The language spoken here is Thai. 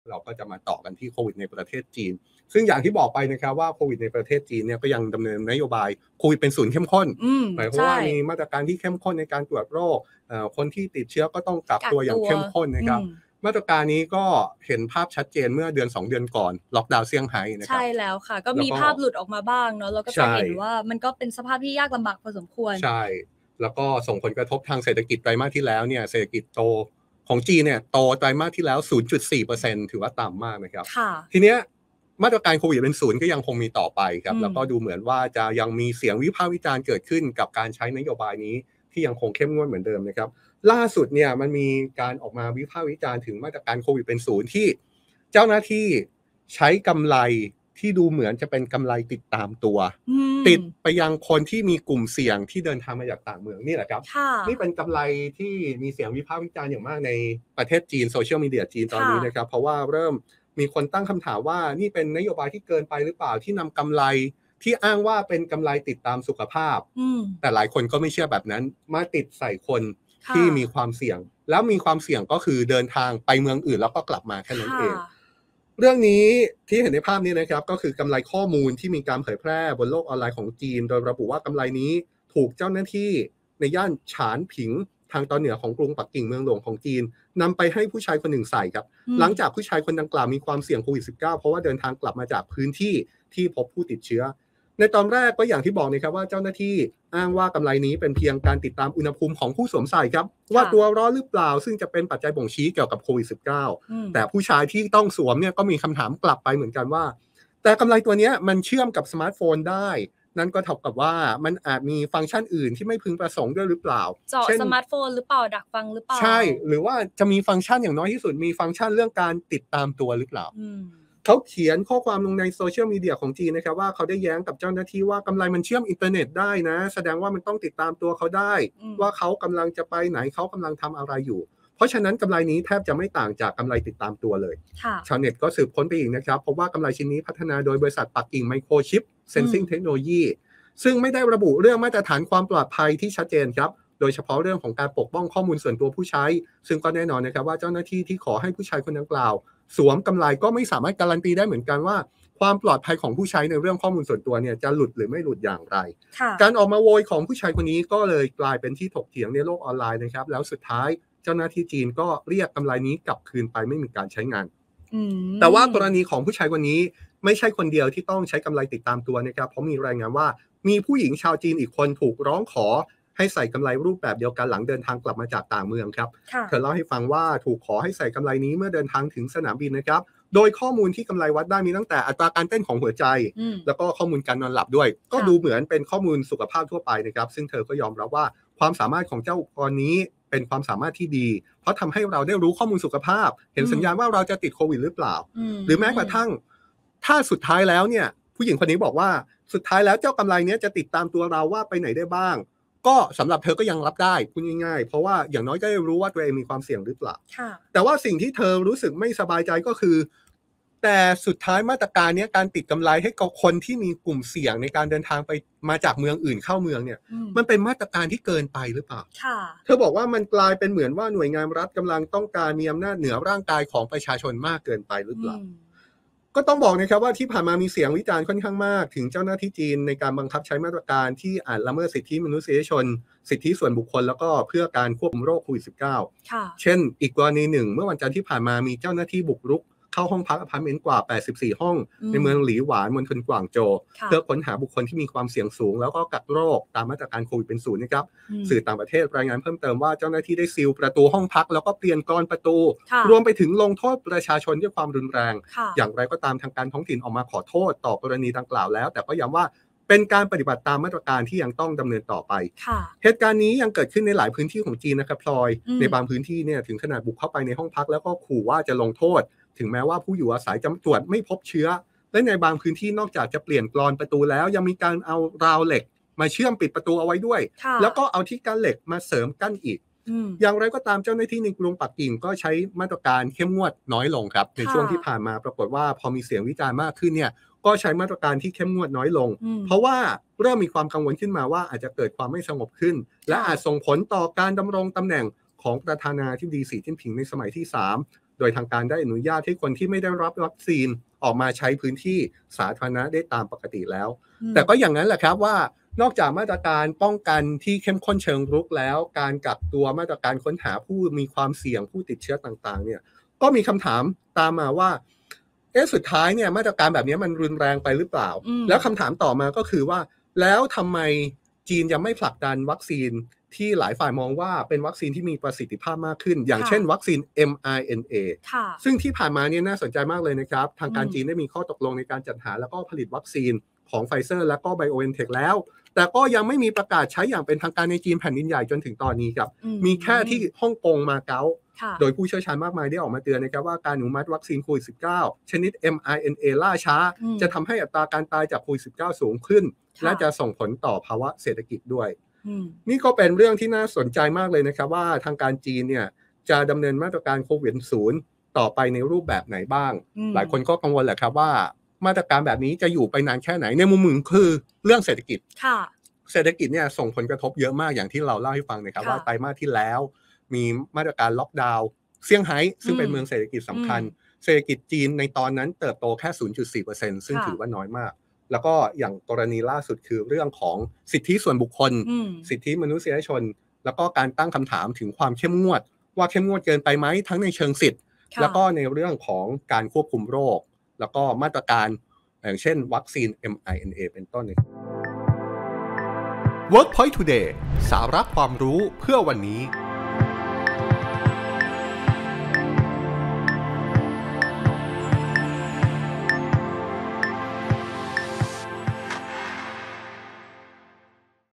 เราก็จะมาต่อกันที่โควิดในประเทศจีนซึ่งอย่างที่บอกไปนะครับว่าโควิดในประเทศจีนเนี่ยก็ยังดำเนินนโยบายโควิดเป็นศูนย์เข้มข้นหมายความว่ามีมาตรการที่เข้มข้นในการตรวจโรคคนที่ติดเชื้อก็ต้องกักตัวอย่างเข้มข้นนะครับมาตรการนี้ก็เห็นภาพชัดเจนเมื่อเดือน2เดือนก่อนล็อกดาวน์เซี่ยงไฮ้นะครับใช่แล้วค่ะก็มีภาพหลุดออกมาบ้างเนาะเราก็จะเห็นว่ามันก็เป็นสภาพที่ยากลำบากพอสมควรใช่แล้วก็ส่งผลกระทบทางเศรษฐกิจไตรมาสที่แล้วเนี่ยเศรษฐกิจโตของจีนเนี่ยโตไตรมาสที่แล้ว 0.4% ถือว่าต่ำมากนะครับทีเนี้ยมาตรการโควิดเป็นศูนย์ก็ยังคงมีต่อไปครับแล้วก็ดูเหมือนว่าจะยังมีเสียงวิพากษ์วิจารณ์เกิดขึ้นกับการใช้นโยบายนี้ที่ยังคงเข้มงวดเหมือนเดิมนะครับล่าสุดเนี่ยมันมีการออกมาวิพากษ์วิจารณ์ถึงมาตรการโควิดเป็นศูนย์ที่เจ้าหน้าที่ใช้กำไรที่ดูเหมือนจะเป็นกำไรติดตามตัวติดไปยังคนที่มีกลุ่มเสี่ยงที่เดินทางมาจากต่างเมืองนี่แหละครับนี่เป็นกำไรที่มีเสียงวิพากษ์วิจารณ์อย่างมากในประเทศจีนโซเชียลมีเดียจีนตอนนี้นะครับเพราะว่าเริ่มมีคนตั้งคำถามว่านี่เป็นนโยบายที่เกินไปหรือเปล่าที่นำกำไรที่อ้างว่าเป็นกำไรติดตามสุขภาพแต่หลายคนก็ไม่เชื่อแบบนั้นมาติดใส่คนที่มีความเสี่ยงแล้วมีความเสี่ยงก็คือเดินทางไปเมืองอื่นแล้วก็กลับมาแค่นั้นเองเรื่องนี้ที่เห็นในภาพนี้นะครับก็คือกำไรข้อมูลที่มีการเผยแพร่บนโลกออนไลน์ของจีนโดยระบุว่ากำไรนี้ถูกเจ้าหน้าที่ในย่านฉานผิงทางตอนเหนือของกรุงปักกิ่งเมืองหลวงของจีนนำไปให้ผู้ชายคนหนึ่งใส่ครับหลังจากผู้ชายคนดังกล่าวมีความเสี่ยงโควิด -19 เพราะว่าเดินทางกลับมาจากพื้นที่ที่พบผู้ติดเชื้อในตอนแรกก็อย่างที่บอกนะครับว่าเจ้าหน้าที่อ้างว่ากำไรนี้เป็นเพียงการติดตามอุณหภูมิของผู้สวมใส่ครับว่าตัวร้อนหรือเปล่าซึ่งจะเป็นปัจจัยบ่งชี้เกี่ยวกับโควิด -19 แต่ผู้ชายที่ต้องสวมเนี่ยก็มีคำถามกลับไปเหมือนกันว่าแต่กำไรตัวนี้มันเชื่อมกับสมาร์ทโฟนได้นั่นก็เท่ากับว่ามันอาจมีฟังก์ชันอื่นที่ไม่พึงประสงค์ด้วยหรือเปล่าเจาะสมาร์ทโฟนหรือเปล่าดักฟังหรือเปล่าใช่หรือว่าจะมีฟังก์ชันอย่างน้อยที่สุดมีฟังก์ชันเรื่องการติดตามตัวหรือเปล่าเขาเขียนข้อความลงในโซเชียลมีเดียของจีนนะครับว่าเขาได้แย้งกับเจ้าหน้าที่ว่ากำไรมันเชื่อมอินเทอร์เน็ตได้นะแสดงว่ามันต้องติดตามตัวเขาได้ว่าเขากำลังจะไปไหนเขากำลังทำอะไรอยู่เพราะฉะนั้นกำไรนี้แทบจะไม่ต่างจากกำไรติดตามตัวเลยชาวเน็ตก็สืบค้นไปอีกนะครับเพราะว่ากำไรชิ้นนี้พัฒนาโดยบริษัทปักกิ่งไมโครชิปเซนซิงเทคโนโลยีซึ่งไม่ได้ระบุเรื่องมาตรฐานความปลอดภัยที่ชัดเจนครับโดยเฉพาะเรื่องของการปกป้องข้อมูลส่วนตัวผู้ใช้ซึ่งก็แน่นอนนะครับว่าเจ้าหน้าที่ที่ขอให้ผู้ใช้คนดังกล่าวสวมกำไรก็ไม่สามารถการันตีได้เหมือนกันว่าความปลอดภัยของผู้ใช้ในเรื่องข้อมูลส่วนตัวเนี่ยจะหลุดหรือไม่หลุดอย่างไรการออกมาโวยของผู้ชายคนนี้ก็เลยกลายเป็นที่ถกเถียงในโลกออนไลน์นะครับแล้วสุดท้ายเจ้าหน้าที่จีนก็เรียกกำไรนี้กลับคืนไปไม่มีการใช้งานแต่ว่ากรณีของผู้ชายคนนี้ไม่ใช่คนเดียวที่ต้องใช้กำไรติดตามตัวนะครับเพราะมีรายงานว่ามีผู้หญิงชาวจีนอีกคนถูกร้องขอให้ใส่กำไรรูปแบบเดียวกันหลังเดินทางกลับมาจากต่างเมืองครับเธอเล่าให้ฟังว่าถูกขอให้ใส่กำไรนี้เมื่อเดินทางถึงสนามบินนะครับโดยข้อมูลที่กำไรวัดได้มีตั้งแต่อัตราการเต้นของหัวใจแล้วก็ข้อมูลการนอนหลับด้วยก็ดูเหมือนเป็นข้อมูลสุขภาพทั่วไปนะครับซึ่งเธอก็ยอมรับว่าความสามารถของเจ้าอุปกรณ์นี้เป็นความสามารถที่ดีเพราะทำให้เราได้รู้ข้อมูลสุขภาพเห็นสัญญาณว่าเราจะติดโควิดหรือเปล่าหรือแม้กระทั่งถ้าสุดท้ายแล้วเนี่ยผู้หญิงคนนี้บอกว่าสุดท้ายแล้วเจ้ากำไรนี้จะติดตามตัวเราว่าไปไหนได้บ้างก็สำหรับเธอก็ยังรับได้พูดง่ายๆเพราะว่าอย่างน้อยก็ได้รู้ว่าตัวเองมีความเสี่ยงหรือเปล่าแต่ว่าสิ่งที่เธอรู้สึกไม่สบายใจก็คือแต่สุดท้ายมาตรการนี้การติดกำไรให้กับคนที่มีกลุ่มเสี่ยงในการเดินทางไปมาจากเมืองอื่นเข้าเมืองเนี่ยมันเป็นมาตรการที่เกินไปหรือเปล่าเธอบอกว่ามันกลายเป็นเหมือนว่าหน่วยงานรัฐกำลังต้องการมีอำนาจเหนือร่างกายของประชาชนมากเกินไปหรือเปล่าก็ต้องบอกนะครับว่าที่ผ่านมามีเสียงวิจารณ์ค่อนข้างมากถึงเจ้าหน้าที่จีนในการบังคับใช้มาตรการที่อาจละเมิดสิทธิมนุษยชนสิทธิส่วนบุคคลแล้วก็เพื่อการควบคุมโรคโควิด -19 เช่นอีกกรณีหนึ่งเมื่อวันจันทร์ที่ผ่านมามีเจ้าหน้าที่บุกรุกเข้าห้องพักอพาร์ตเมนต์กว่า84ห้องในเมืองหลีหวานมณฑลกวางโจวเพื่อค้นหาบุคคลที่มีความเสี่ยงสูงแล้วก็กักโรคตามมาตรการโควิดเป็นศูนย์นะครับสื่อต่างประเทศรายงานเพิ่มเติมว่าเจ้าหน้าที่ได้ซีลประตูห้องพักแล้วก็เปลี่ยนกลอนประตูรวมไปถึงลงโทษประชาชนด้วยความรุนแรงอย่างไรก็ตามทางการท้องถิ่นออกมาขอโทษต่อกรณีดังกล่าวแล้วแต่ก็ย้ำว่าเป็นการปฏิบัติตามมาตรการที่ยังต้องดำเนินต่อไปเหตุการณ์นี้ยังเกิดขึ้นในหลายพื้นที่ของจีนนะครับพลอยในบางพื้นที่เนี่ยถึงขนาดบุกเข้าไปในห้องพักแล้วก็ขู่ว่าจะลงโทษถึงแม้ว่าผู้อยู่อาศัยจะตรวจไม่พบเชื้อและในบางพื้นที่นอกจากจะเปลี่ยนกลอนประตูแล้วยังมีการเอาราวเหล็กมาเชื่อมปิดประตูเอาไว้ด้วยแล้วก็เอาที่กั้นเหล็กมาเสริมกั้นอีกอย่างไรก็ตามเจ้าหน้าที่ในกรุงปักกิ่งก็ใช้มาตรการเข้มงวดน้อยลงครับในช่วงที่ผ่านมาปรากฏว่าพอมีเสียงวิจารณ์มากขึ้นเนี่ยก็ใช้มาตรการที่เข้มงวดน้อยลงเพราะว่าเริ่มมีความกังวลขึ้นมาว่าอาจจะเกิดความไม่สงบขึ้นและอาจส่งผลต่อการดำรงตำแหน่งของประธานาธิบดีสีจิ้นผิงในสมัยที่3 โดยทางการได้อนุญาตให้คนที่ไม่ได้รับวัคซีนออกมาใช้พื้นที่สาธารณะได้ตามปกติแล้วแต่ก็อย่างนั้นแหละครับว่านอกจากมาตรการป้องกันที่เข้มข้นเชิงรุกแล้วการกักตัวมาตรการค้นหาผู้มีความเสี่ยงผู้ติดเชื้อต่างๆเนี่ยก็มีคำถามตามมาว่าสุดท้ายเนี่ยมาตรการแบบนี้มันรุนแรงไปหรือเปล่าแล้วคำถามต่อมาก็คือว่าแล้วทำไมจีนยังไม่ผลักดันวัคซีนที่หลายฝ่ายมองว่าเป็นวัคซีนที่มีประสิทธิภาพมากขึ้นอย่างเช่นวัคซีน mRNA ซึ่งที่ผ่านมาเนี่ยน่าสนใจมากเลยนะครับทางการจีนได้มีข้อตกลงในการจัดหาแล้วก็ผลิตวัคซีนของไฟเซอร์และก็ BioNTech แล้วแต่ก็ยังไม่มีประกาศใช้อย่างเป็นทางการในจีนแผ่นดินใหญ่จนถึงตอนนี้ครับมีแค่ที่ฮ่องกงมาเก๊าโดยผู้เชี่ยวชาญมากมายได้ออกมาเตือนนะครับว่าการอนุมัติวัคซีนโควิด -19 ชนิด mRNA ล่าช้าจะทำให้อัตราการตายจากโควิด -19 สูงขึ้นและจะส่งผลต่อภาวะเศรษฐกิจด้วยนี่ก็เป็นเรื่องที่น่าสนใจมากเลยนะครับว่าทางการจีนเนี่ยจะดำเนินมาตรการโควิด0ต่อไปในรูปแบบไหนบ้างหลายคนก็กังวลแหละครับว่ามาตรการแบบนี้จะอยู่ไปนานแค่ไหนในมุมหนึ่งคือเรื่องเศรษฐกิจเศรษฐกิจเนี่ยส่งผลกระทบเยอะมากอย่างที่เราเล่าให้ฟังนะครับว่าไตรมาสที่แล้วมีมาตรการล็อกดาวน์เซี่ยงไฮ้ซึ่งเป็นเมืองเศรษฐกิจสำคัญเศรษฐกิจจีนในตอนนั้นเติบโตแค่ 0.4% ซึ่งถือว่าน้อยมากแล้วก็อย่างกรณีล่าสุดคือเรื่องของสิทธิส่วนบุคคลสิทธิมนุษยชนแล้วก็การตั้งคำถามถึงความเข้มงวดว่าเข้มงวดเกินไปไหมทั้งในเชิงสิทธิ์แล้วก็ในเรื่องของการควบคุมโรคแล้วก็มาตรการอย่างเช่นวัคซีน mRNA เป็นต้น Workpoint Today สาระความรู้เพื่อวันนี้